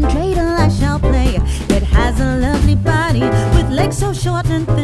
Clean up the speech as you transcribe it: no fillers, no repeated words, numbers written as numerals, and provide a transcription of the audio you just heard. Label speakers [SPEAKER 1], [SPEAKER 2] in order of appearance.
[SPEAKER 1] dreidel I shall play. It has a lovely body with legs so short and thin.